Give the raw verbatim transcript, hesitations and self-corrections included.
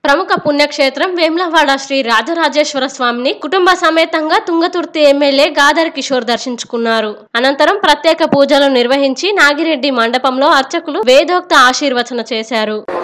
ప్రముఖ పుణ్యక్షేత్రం వేములవాడ శ్రీ రాజరాజేశ్వర స్వామిని కుటుంబ సమేతంగా తుంగతుర్తి ఎమ్మెల్యే గాదరి కిషోర్ దర్శించుకున్నారు. అనంతరం ప్రత్యేక పూజలు నిర్వహించి నాగిరెడ్డి మండపంలో అర్చకులు వేదోక్త ఆశీర్వచన చేశారు.